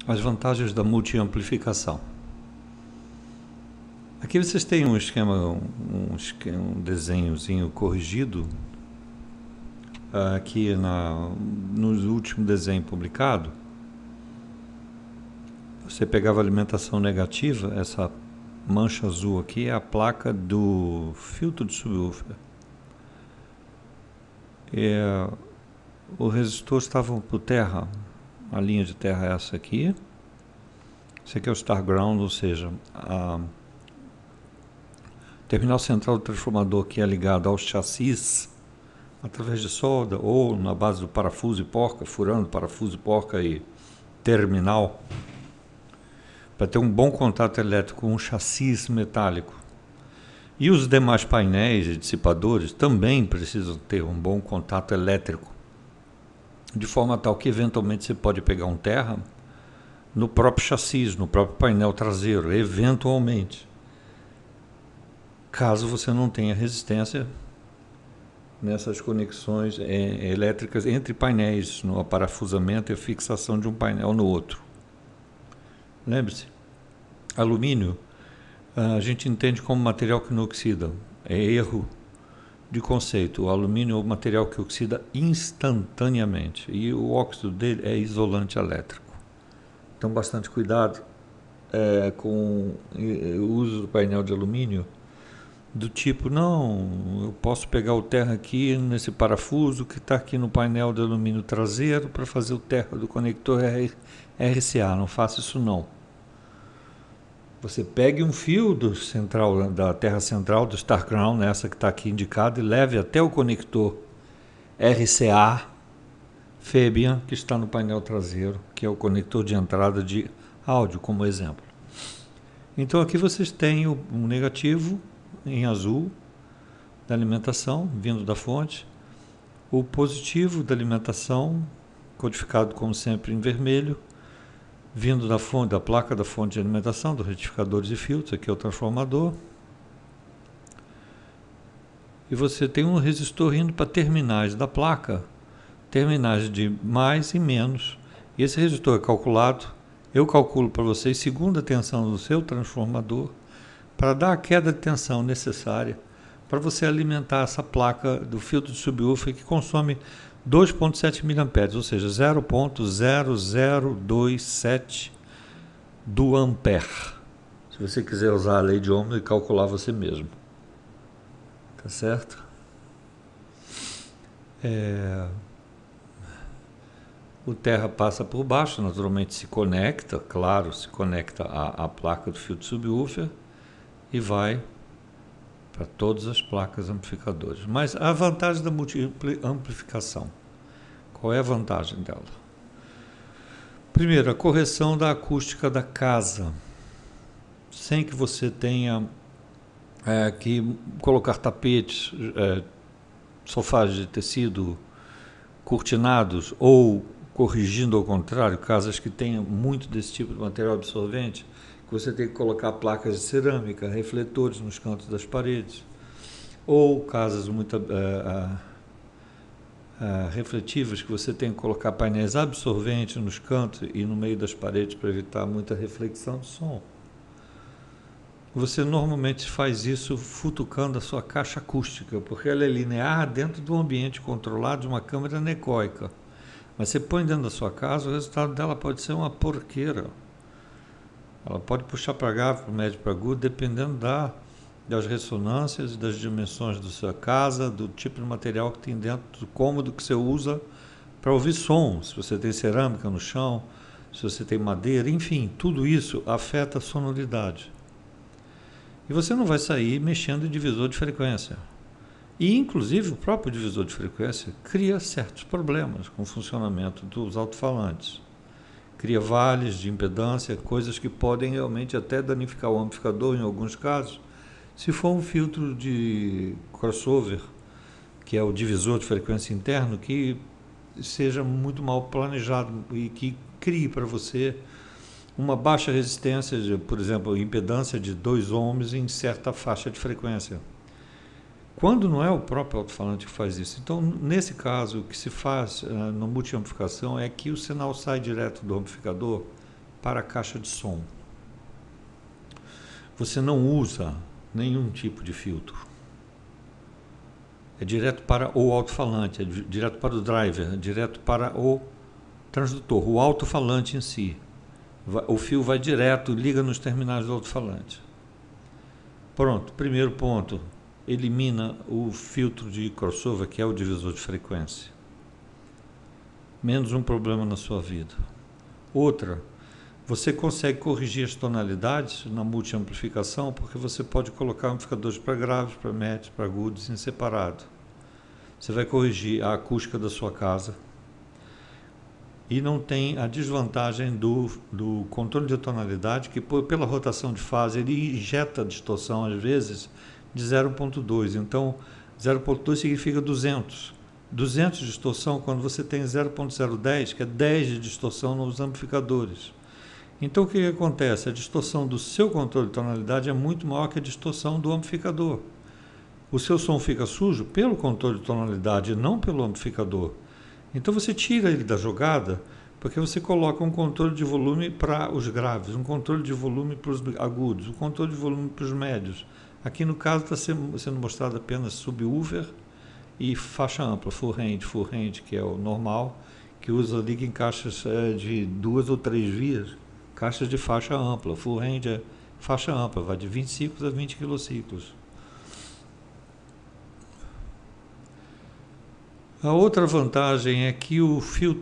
As vantagens da multi-amplificação. Aqui vocês têm um esquema, um desenhozinho corrigido aqui no último desenho publicado. Você pegava alimentação negativa, essa mancha azul aqui é a placa do filtro de subwoofer. O resistor estava por terra, a linha de terra é essa aqui. Esse aqui é o star ground, ou seja, a terminal central do transformador que é ligado ao chassis através de solda ou na base do parafuso e porca, furando parafuso e porca e terminal, para ter um bom contato elétrico com um chassis metálico. E os demais painéis e dissipadores também precisam ter um bom contato elétrico, de forma tal que eventualmente você pode pegar um terra no próprio chassis, no próprio painel traseiro, eventualmente, caso você não tenha resistência nessas conexões elétricas entre painéis, no aparafusamento e fixação de um painel no outro. Lembre-se, alumínio a gente entende como material que não oxida. É erro de conceito. O alumínio é o material que oxida instantaneamente e o óxido dele é isolante elétrico. Então, bastante cuidado com o uso do painel de alumínio, do tipo, não, eu posso pegar o terra aqui nesse parafuso que está aqui no painel de alumínio traseiro para fazer o terra do conector RCA. Não faça isso não. Você pegue um fio da terra central, do star ground, essa que está aqui indicada, e leve até o conector RCA Fabian, que está no painel traseiro, que é o conector de entrada de áudio, como exemplo. Então aqui vocês têm o negativo em azul da alimentação, vindo da fonte, o positivo da alimentação, codificado como sempre em vermelho, vindo da fonte, da placa da fonte de alimentação, dos retificadores e filtros, aqui é o transformador. E você tem um resistor indo para terminais da placa, terminais de mais e menos. E esse resistor é calculado, eu calculo para vocês segundo a tensão do seu transformador, para dar a queda de tensão necessária para você alimentar essa placa do filtro de subwoofer que consome 2,7 mA, ou seja, 0,0027 do ampere. Se você quiser usar a lei de Ohm e calcular você mesmo. Tá certo? O terra passa por baixo, naturalmente se conecta, claro, se conecta à placa do filtro subwoofer e vai para todas as placas amplificadoras. Mas a vantagem da multi-amplificação, qual é a vantagem dela? Primeiro, a correção da acústica da casa, sem que você tenha que colocar tapetes, sofás de tecido cortinados ou, corrigindo ao contrário, casas que tenham muito desse tipo de material absorvente, que você tem que colocar placas de cerâmica, refletores nos cantos das paredes, ou casas muito refletivas, que você tem que colocar painéis absorventes nos cantos e no meio das paredes para evitar muita reflexão de som. Você normalmente faz isso futucando a sua caixa acústica, porque ela é linear dentro do ambiente controlado de uma câmara anecoica. Mas você põe dentro da sua casa, o resultado dela pode ser uma porqueira. Ela pode puxar para grave, para médio, para agudo, dependendo das ressonâncias, das dimensões da sua casa, do tipo de material que tem dentro do cômodo que você usa para ouvir som. Se você tem cerâmica no chão, se você tem madeira, enfim, tudo isso afeta a sonoridade. E você não vai sair mexendo em divisor de frequência. E, inclusive, o próprio divisor de frequência cria certos problemas com o funcionamento dos alto-falantes. Cria vales de impedância, coisas que podem realmente até danificar o amplificador em alguns casos, se for um filtro de crossover, que é o divisor de frequência interno, que seja muito mal planejado e que crie para você uma baixa resistência, por exemplo, impedância de 2 ohms em certa faixa de frequência. Quando não é o próprio alto-falante que faz isso. Então, nesse caso, o que se faz na multiamplificação é que o sinal sai direto do amplificador para a caixa de som. Você não usa nenhum tipo de filtro. É direto para o alto-falante, é direto para o driver, é direto para o transdutor, o alto-falante em si. O fio vai direto, liga nos terminais do alto-falante. Pronto, primeiro ponto, elimina o filtro de crossover, que é o divisor de frequência. Menos um problema na sua vida. Outra, você consegue corrigir as tonalidades na multiamplificação, porque você pode colocar amplificadores para graves, para médios, para agudos em separado. Você vai corrigir a acústica da sua casa e não tem a desvantagem do controle de tonalidade, que pela rotação de fase ele injeta a distorção às vezes de 0.2. Então 0.2 significa 200. 200 de distorção quando você tem 0.010, que é 10 de distorção nos amplificadores. Então o que acontece? A distorção do seu controle de tonalidade é muito maior que a distorção do amplificador. O seu som fica sujo pelo controle de tonalidade e não pelo amplificador. Então você tira ele da jogada porque você coloca um controle de volume para os graves, um controle de volume para os agudos, um controle de volume para os médios. Aqui no caso está sendo mostrado apenas subwoofer e faixa ampla, full range, que é o normal, que liga em caixas de 2 ou 3 vias. Caixas de faixa ampla, full range é faixa ampla, vai de 20 ciclos a 20 quilociclos. A outra vantagem é que o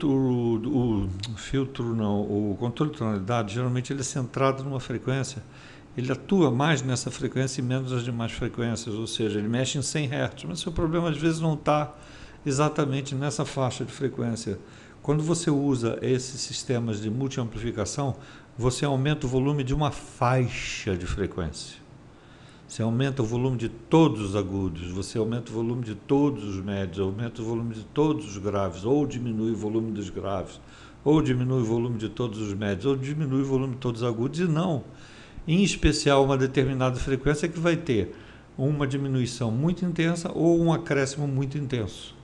controle de tonalidade, geralmente ele é centrado numa frequência, ele atua mais nessa frequência e menos nas demais frequências, ou seja, ele mexe em 100 Hz, mas o seu problema às vezes não está exatamente nessa faixa de frequência. Quando você usa esses sistemas de multiamplificação, você aumenta o volume de uma faixa de frequência. Você aumenta o volume de todos os agudos, você aumenta o volume de todos os médios, aumenta o volume de todos os graves, ou diminui o volume dos graves, ou diminui o volume de todos os médios, ou diminui o volume de todos os agudos, e não, em especial, uma determinada frequência que vai ter uma diminuição muito intensa ou um acréscimo muito intenso.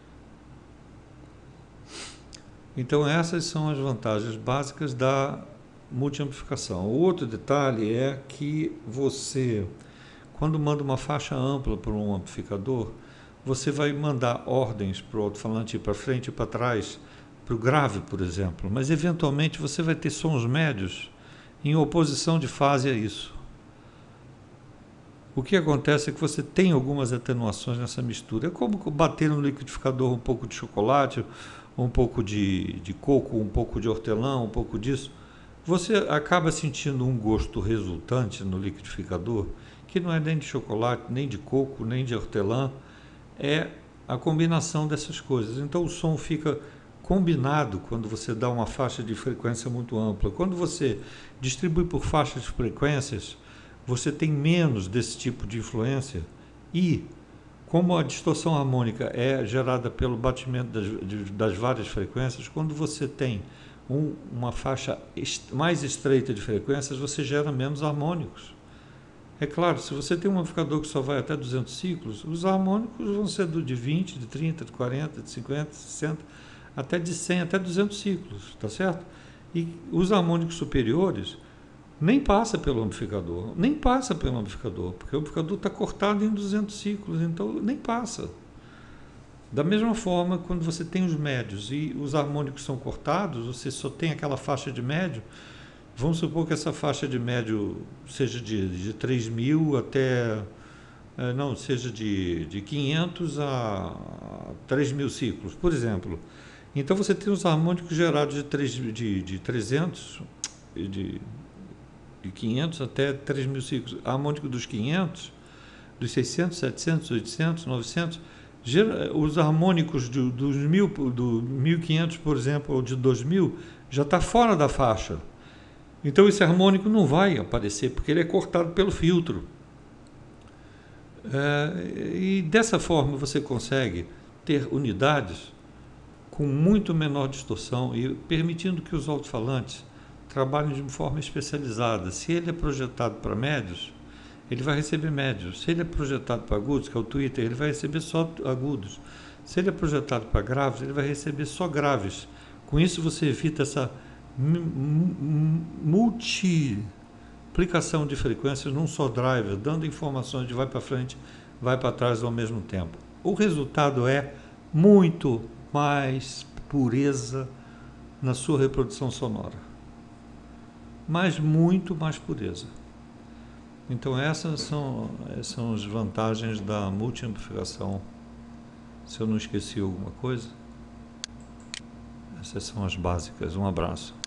Então essas são as vantagens básicas da multiamplificação. O outro detalhe é que você, quando manda uma faixa ampla para um amplificador, você vai mandar ordens para o alto-falante ir para frente e para trás, para o grave, por exemplo, mas eventualmente você vai ter sons médios em oposição de fase a isso. O que acontece é que você tem algumas atenuações nessa mistura. É como bater no liquidificador um pouco de chocolate, um pouco de coco, um pouco de hortelã, um pouco disso. Você acaba sentindo um gosto resultante no liquidificador, que não é nem de chocolate, nem de coco, nem de hortelã, é a combinação dessas coisas. Então o som fica combinado quando você dá uma faixa de frequência muito ampla. Quando você distribui por faixas de frequências, você tem menos desse tipo de influência e, como a distorção harmônica é gerada pelo batimento das várias frequências, quando você tem uma faixa mais estreita de frequências, você gera menos harmônicos. É claro, se você tem um amplificador que só vai até 200 ciclos, os harmônicos vão ser de 20, de 30, de 40, de 50, de 60, até de 100, até 200 ciclos, tá certo? E os harmônicos superiores nem passa pelo amplificador, porque o amplificador está cortado em 200 ciclos, então nem passa. Da mesma forma, quando você tem os médios e os harmônicos são cortados, você só tem aquela faixa de médio, vamos supor que essa faixa de médio seja de 3.000 até, seja de 500 a 3.000 ciclos, por exemplo. Então você tem os harmônicos gerados de 300, de 500 até 3.000 ciclos. Harmônico dos 500, dos 600, 700, 800, 900, os harmônicos dos 1.500, por exemplo, ou de 2.000, já está fora da faixa. Então esse harmônico não vai aparecer, porque ele é cortado pelo filtro. E dessa forma você consegue ter unidades com muito menor distorção e permitindo que os alto-falantes trabalhem de forma especializada. Se ele é projetado para médios, ele vai receber médios. Se ele é projetado para agudos, que é o Twitter, ele vai receber só agudos. Se ele é projetado para graves, ele vai receber só graves. Com isso você evita essa multiplicação de frequências num só driver, dando informações de vai para frente, vai para trás ao mesmo tempo. O resultado é muito mais pureza na sua reprodução sonora, mas muito mais pureza. Então essas são as vantagens da multiamplificação. Se eu não esqueci alguma coisa, essas são as básicas. Um abraço.